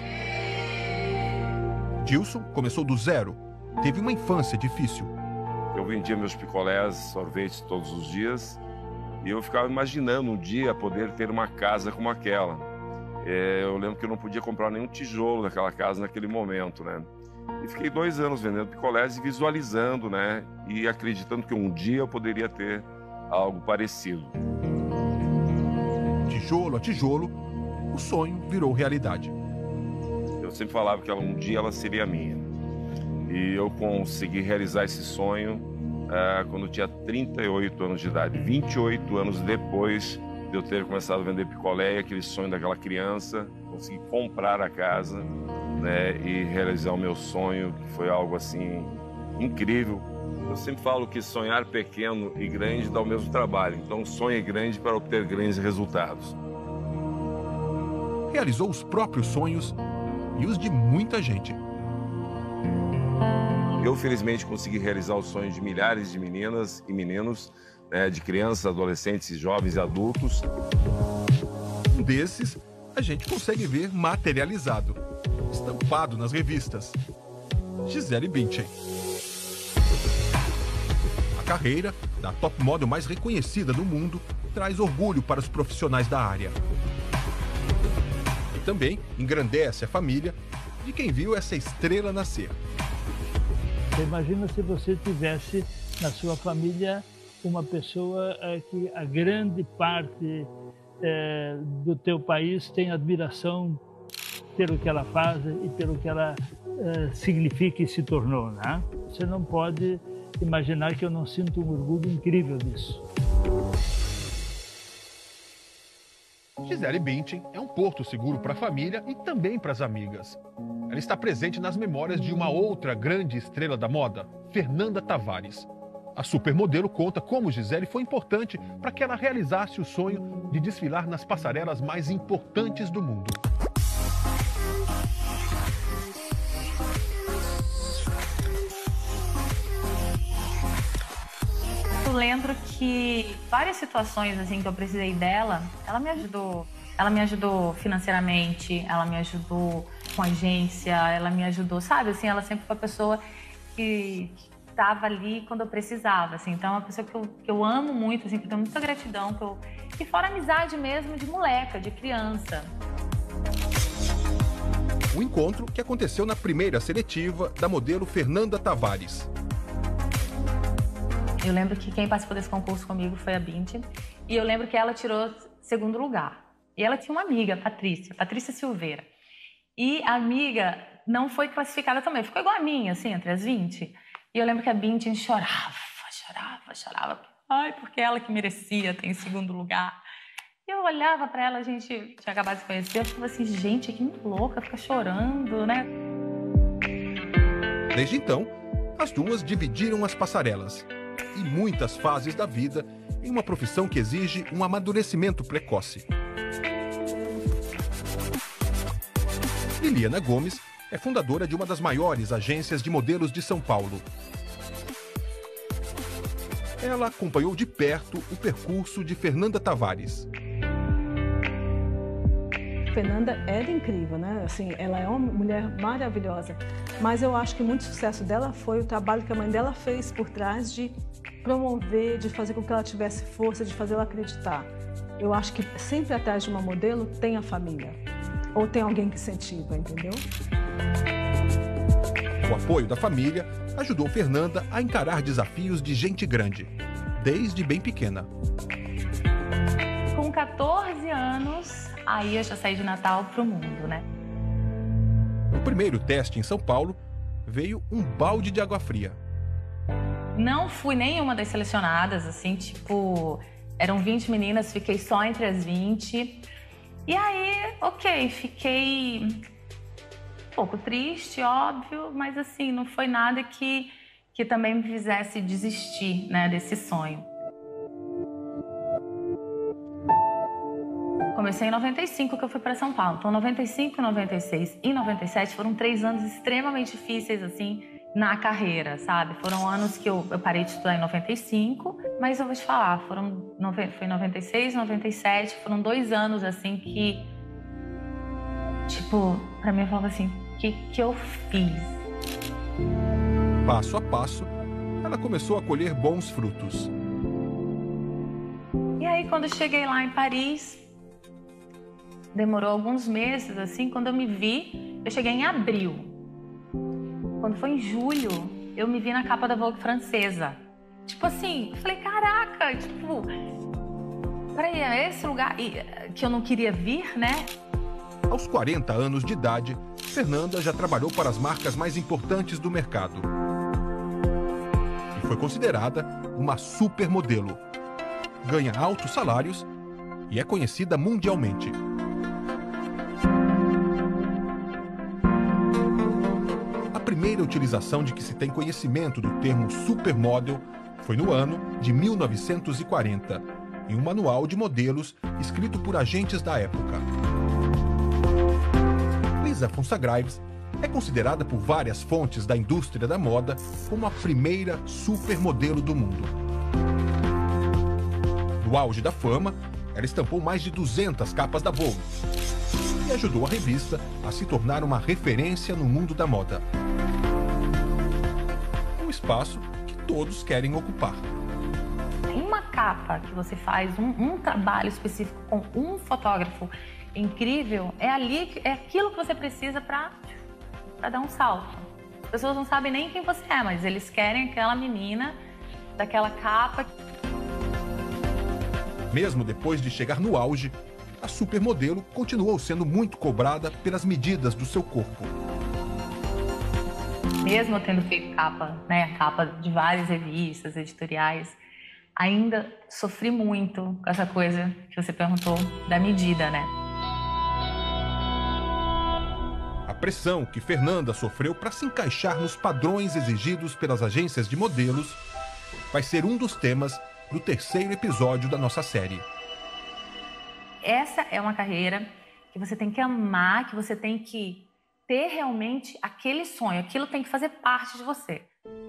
Dilson começou do zero. Teve uma infância difícil. Eu vendia meus picolés, sorvetes todos os dias. E eu ficava imaginando um dia poder ter uma casa como aquela. É, eu lembro que eu não podia comprar nenhum tijolo daquela casa naquele momento, né? E fiquei dois anos vendendo picolés e visualizando, né? E acreditando que um dia eu poderia ter algo parecido. Tijolo a tijolo, o sonho virou realidade. Eu sempre falava que ela, um dia ela seria minha. E eu consegui realizar esse sonho uh, quando eu tinha trinta e oito anos de idade. vinte e oito anos depois de eu ter começado a vender picolé, aquele sonho daquela criança, consegui comprar a casa, né, e realizar o meu sonho, que foi algo assim incrível. Eu sempre falo que sonhar pequeno e grande dá o mesmo trabalho. Então sonhe grande para obter grandes resultados. Realizou os próprios sonhos e os de muita gente. Eu, felizmente, consegui realizar os sonhos de milhares de meninas e meninos, né, de crianças, adolescentes, jovens e adultos. Um desses a gente consegue ver materializado, estampado nas revistas. Gisele Bündchen. A carreira da top model mais reconhecida do mundo traz orgulho para os profissionais da área. E também engrandece a família de quem viu essa estrela nascer. Você imagina se você tivesse na sua família uma pessoa é, que a grande parte é, do teu país tem admiração pelo que ela faz e pelo que ela é, significa e se tornou, né? Você não pode imaginar que eu não sinto um orgulho incrível disso. Gisele Bündchen é um porto seguro para a família e também para as amigas. Ela está presente nas memórias de uma outra grande estrela da moda, Fernanda Tavares. A supermodelo conta como Gisele foi importante para que ela realizasse o sonho de desfilar nas passarelas mais importantes do mundo. Eu lembro que várias situações assim que eu precisei dela, ela me ajudou. Ela me ajudou financeiramente, ela me ajudou com agência, ela me ajudou, sabe? Assim, ela sempre foi a pessoa que estava ali quando eu precisava, assim. Então, é uma pessoa que eu, que eu amo muito, assim, que eu tenho muita gratidão. Que eu... E fora amizade mesmo de moleca, de criança. O encontro que aconteceu na primeira seletiva da modelo Fernanda Tavares. Eu lembro que quem participou desse concurso comigo foi a Bündchen. E eu lembro que ela tirou segundo lugar. E ela tinha uma amiga, Patrícia, Patrícia Silveira. E a amiga não foi classificada também, ficou igual a minha, assim, entre as vinte. E eu lembro que a Bündchen chorava, chorava, chorava. Ai, porque ela que merecia ter em segundo lugar. Eu olhava pra ela, a gente tinha acabado de se conhecer, eu falava assim, gente, que louca, fica chorando, né? Desde então, as duas dividiram as passarelas e muitas fases da vida em uma profissão que exige um amadurecimento precoce. Liliana Gomes é fundadora de uma das maiores agências de modelos de São Paulo. Ela acompanhou de perto o percurso de Fernanda Tavares. Fernanda era incrível, né? Assim, ela é uma mulher maravilhosa, mas eu acho que muito sucesso dela foi o trabalho que a mãe dela fez por trás de promover, de fazer com que ela tivesse força, de fazer ela acreditar. Eu acho que sempre atrás de uma modelo tem a família, ou tem alguém que incentiva, entendeu? O apoio da família ajudou Fernanda a encarar desafios de gente grande, desde bem pequena. Com quatorze anos, aí eu já saí de Natal pro mundo, né? No primeiro teste em São Paulo, veio um balde de água fria. Não fui nenhuma das selecionadas, assim, tipo, eram vinte meninas, fiquei só entre as vinte. E aí, ok, fiquei um pouco triste, óbvio, mas assim, não foi nada que, que também me fizesse desistir, né, desse sonho. Comecei em noventa e cinco que eu fui para São Paulo. Então, noventa e cinco, noventa e seis e noventa e sete foram três anos extremamente difíceis, assim, na carreira, sabe? Foram anos que eu, eu parei de estudar em noventa e cinco, mas eu vou te falar, foram, foi em noventa e seis, noventa e sete, foram dois anos, assim, que, tipo, pra mim eu falava assim, o que, que eu fiz? Passo a passo, ela começou a colher bons frutos. E aí, quando eu cheguei lá em Paris, demorou alguns meses, assim, quando eu me vi, eu cheguei em abril. Quando foi em julho, eu me vi na capa da Vogue francesa. Tipo assim, eu falei, caraca, tipo, peraí, é esse lugar que eu não queria vir, né? Aos quarenta anos de idade, Fernanda já trabalhou para as marcas mais importantes do mercado. E foi considerada uma supermodelo. Ganha altos salários e é conhecida mundialmente. A primeira utilização de que se tem conhecimento do termo supermodel foi no ano de mil novecentos e quarenta, em um manual de modelos escrito por agentes da época. Lisa Fonsagraves é considerada por várias fontes da indústria da moda como a primeira supermodelo do mundo. No auge da fama, ela estampou mais de duzentas capas da Vogue e ajudou a revista a se tornar uma referência no mundo da moda. Um espaço que todos querem ocupar. Uma capa que você faz, um, um trabalho específico com um fotógrafo incrível, é ali, é aquilo que você precisa para para dar um salto. As pessoas não sabem nem quem você é, mas eles querem aquela menina daquela capa. Mesmo depois de chegar no auge, a supermodelo continuou sendo muito cobrada pelas medidas do seu corpo. Mesmo eu tendo feito capa, né, capa de várias revistas, editoriais, ainda sofri muito com essa coisa que você perguntou da medida, né? A pressão que Fernanda sofreu para se encaixar nos padrões exigidos pelas agências de modelos vai ser um dos temas do terceiro episódio da nossa série. Essa é uma carreira que você tem que amar, que você tem que ter realmente aquele sonho, aquilo tem que fazer parte de você.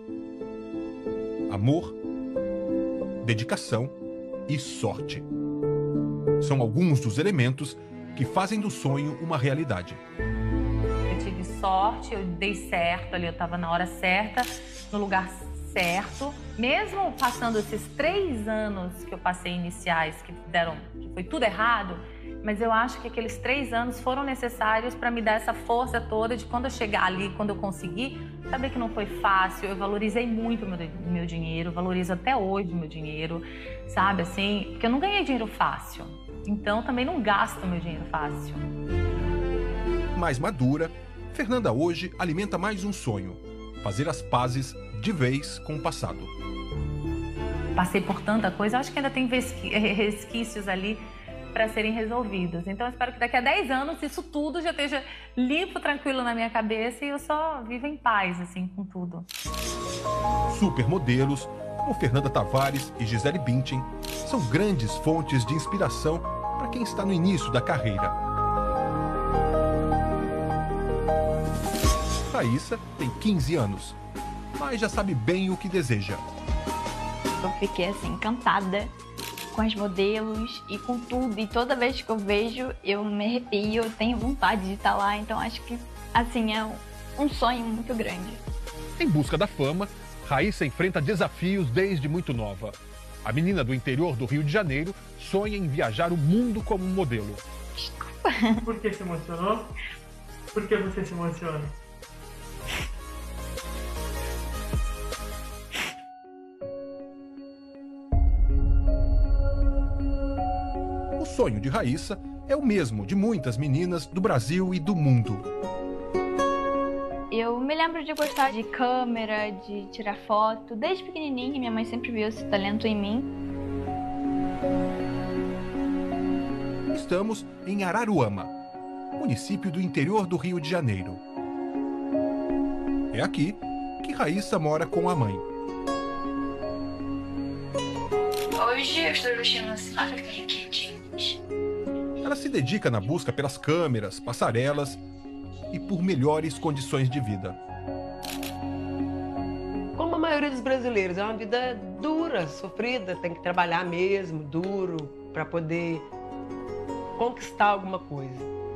Amor, dedicação e sorte são alguns dos elementos que fazem do sonho uma realidade. Eu tive sorte, eu dei certo ali, eu estava na hora certa, no lugar certo. Mesmo passando esses três anos que eu passei iniciais, que deram, que foi tudo errado, mas eu acho que aqueles três anos foram necessários para me dar essa força toda de quando eu chegar ali, quando eu conseguir, saber que não foi fácil. Eu valorizei muito o meu, meu dinheiro, valorizo até hoje o meu dinheiro, sabe, assim, porque eu não ganhei dinheiro fácil, então também não gasto meu dinheiro fácil. Mais madura, Fernanda hoje alimenta mais um sonho: fazer as pazes de vez com o passado. Passei por tanta coisa, acho que ainda tem resquícios ali para serem resolvidos. Então, eu espero que daqui a dez anos isso tudo já esteja limpo, tranquilo na minha cabeça e eu só viva em paz, assim, com tudo. Supermodelos, como Fernanda Tavares e Gisele Bündchen, são grandes fontes de inspiração para quem está no início da carreira. Raíssa tem quinze anos, mas já sabe bem o que deseja. Eu fiquei assim encantada com as modelos e com tudo, e toda vez que eu vejo eu me arrepio, eu tenho vontade de estar lá, então acho que assim é um sonho muito grande. Em busca da fama, Raíssa enfrenta desafios desde muito nova. A menina do interior do Rio de Janeiro sonha em viajar o mundo como modelo. Por que se emocionou? Por que você se emociona? O sonho de Raíssa é o mesmo de muitas meninas do Brasil e do mundo. Eu me lembro de gostar de câmera, de tirar foto. Desde pequenininha, minha mãe sempre viu esse talento em mim. Estamos em Araruama, município do interior do Rio de Janeiro. É aqui que Raíssa mora com a mãe. Hoje eu estou vestindo assim, para ficar quietinhos. Ela se dedica na busca pelas câmeras, passarelas e por melhores condições de vida. Como a maioria dos brasileiros, é uma vida dura, sofrida, tem que trabalhar mesmo, duro, para poder conquistar alguma coisa.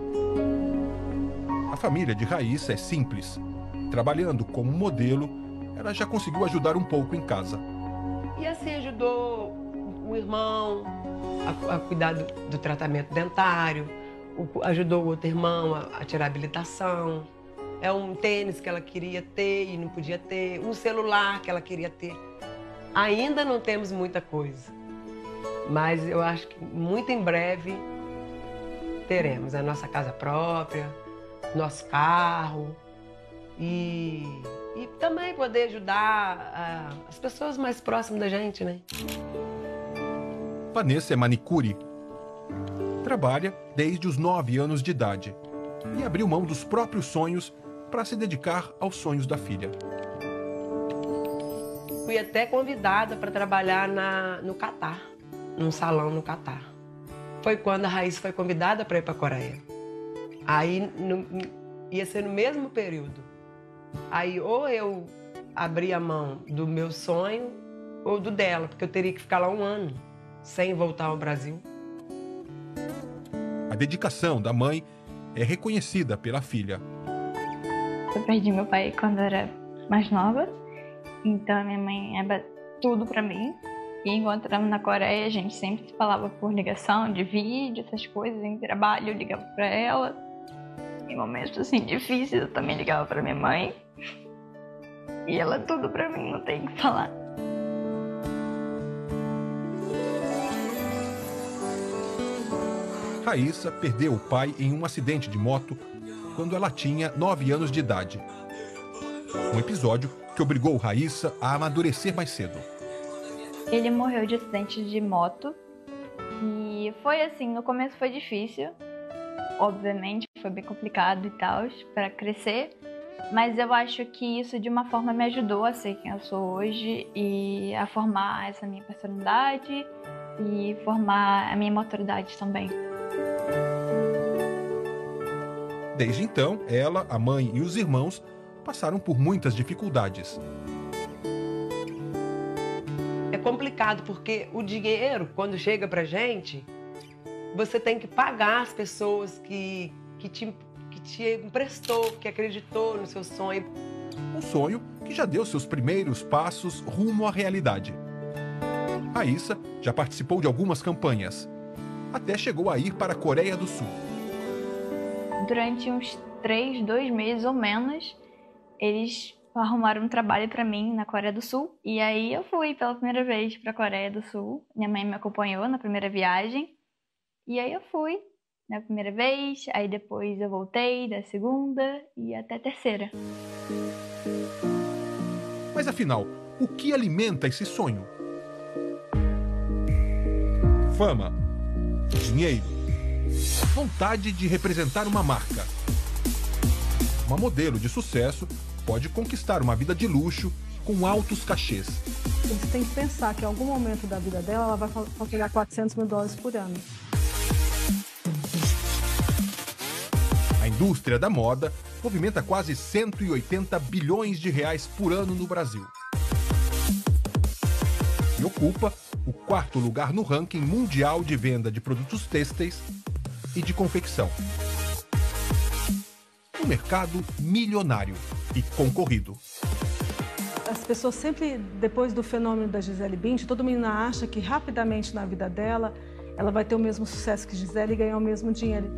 A família de Raíssa é simples. Trabalhando como modelo, ela já conseguiu ajudar um pouco em casa. E assim ajudou o irmão a, a cuidar do, do tratamento dentário, o, ajudou o outro irmão a, a tirar a habilitação. É um tênis que ela queria ter e não podia ter, um celular que ela queria ter. Ainda não temos muita coisa, mas eu acho que muito em breve teremos a nossa casa própria, nosso carro e, e também poder ajudar a, as pessoas mais próximas da gente, né? Vanessa é manicure. Trabalha desde os nove anos de idade e abriu mão dos próprios sonhos para se dedicar aos sonhos da filha. Fui até convidada para trabalhar na, no Catar, num salão no Catar. Foi quando a Raíssa foi convidada para ir para a Coreia. Aí no, ia ser no mesmo período. Aí ou eu abria a mão do meu sonho ou do dela, porque eu teria que ficar lá um ano sem voltar ao Brasil. A dedicação da mãe é reconhecida pela filha. Eu perdi meu pai quando eu era mais nova, então a minha mãe é tudo pra mim. E enquanto estávamos na Coreia, a gente sempre falava por ligação, de vídeo, essas coisas. Em trabalho, eu ligava pra ela. Em momentos assim difíceis, eu também ligava pra minha mãe. E ela é tudo pra mim, não tem o que falar. Raíssa perdeu o pai em um acidente de moto quando ela tinha nove anos de idade. Um episódio que obrigou Raíssa a amadurecer mais cedo. Ele morreu de acidente de moto e foi assim, no começo foi difícil, obviamente, foi bem complicado e tal, para crescer, mas eu acho que isso de uma forma me ajudou a ser quem eu sou hoje e a formar essa minha personalidade e formar a minha maturidade também. Desde então, ela, a mãe e os irmãos passaram por muitas dificuldades. É complicado porque o dinheiro, quando chega pra gente, você tem que pagar as pessoas que, que, te, que te emprestou, que acreditou no seu sonho. Um sonho que já deu seus primeiros passos rumo à realidade. Raíssa já participou de algumas campanhas, até chegou a ir para a Coreia do Sul. Durante uns três, dois meses ou menos, eles arrumaram um trabalho para mim na Coreia do Sul. E aí eu fui pela primeira vez para a Coreia do Sul. Minha mãe me acompanhou na primeira viagem. E aí eu fui na primeira vez, aí depois eu voltei da segunda e até a terceira. Mas afinal, o que alimenta esse sonho? Fama, dinheiro, vontade de representar uma marca. Uma modelo de sucesso pode conquistar uma vida de luxo com altos cachês. Você tem que pensar que em algum momento da vida dela, ela vai faturar quatrocentos mil dólares por ano. A indústria da moda movimenta quase cento e oitenta bilhões de reais por ano no Brasil. E ocupa o quarto lugar no ranking mundial de venda de produtos têxteis e de confecção. Um mercado milionário e concorrido. As pessoas sempre, depois do fenômeno da Gisele Bündchen, toda menina acha que rapidamente na vida dela, ela vai ter o mesmo sucesso que Gisele e ganhar o mesmo dinheiro.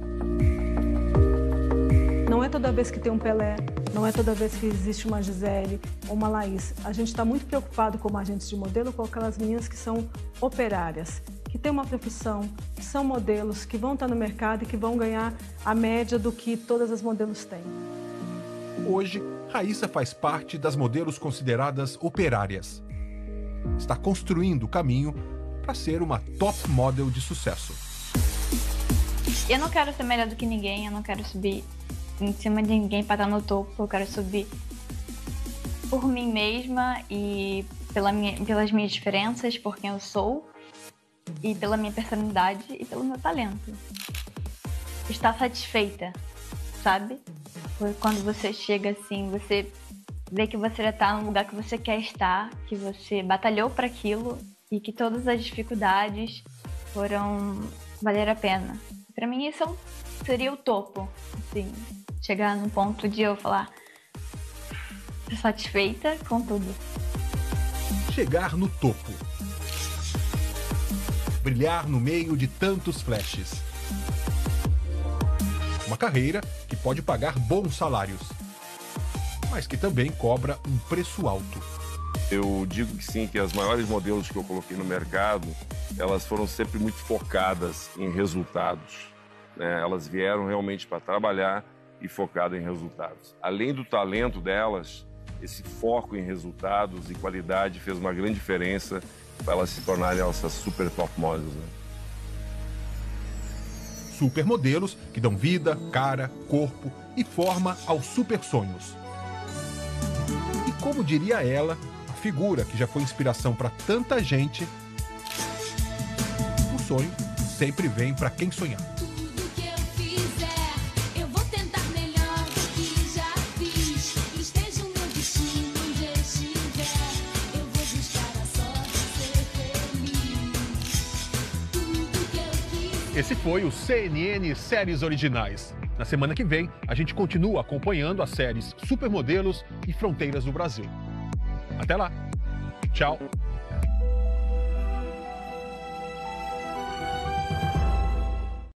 Não é toda vez que tem um Pelé, não é toda vez que existe uma Gisele ou uma Laís. A gente está muito preocupado como agentes de modelo com aquelas meninas que são operárias, que têm uma profissão, que são modelos, que vão estar no mercado e que vão ganhar a média do que todas as modelos têm. Hoje, Raíssa faz parte das modelos consideradas operárias. Está construindo o caminho para ser uma top model de sucesso. Eu não quero ser melhor do que ninguém, eu não quero subir em cima de ninguém para estar no topo, eu quero subir por mim mesma e pela minha, pelas minhas diferenças, por quem eu sou, e pela minha personalidade e pelo meu talento. Estar satisfeita, sabe? Quando você chega assim, você vê que você já está no lugar que você quer estar, que você batalhou para aquilo e que todas as dificuldades foram valer a pena. Para mim isso seria o topo, assim, chegar no ponto de eu falar tô satisfeita com tudo. Chegar no topo. Brilhar no meio de tantos flashes. Uma carreira que pode pagar bons salários, mas que também cobra um preço alto. Eu digo que sim, que as maiores modelos que eu coloquei no mercado, elas foram sempre muito focadas em resultados, né? Elas vieram realmente para trabalhar e focadas em resultados. Além do talento delas, esse foco em resultados e qualidade fez uma grande diferença para elas se tornarem essas super top models, né? Supermodelos que dão vida, cara, corpo e forma aos super sonhos. E como diria ela, a figura que já foi inspiração para tanta gente, o sonho sempre vem para quem sonhar. Esse foi o C N N Séries Originais. Na semana que vem, a gente continua acompanhando as séries Supermodelos e Fronteiras do Brasil. Até lá. Tchau.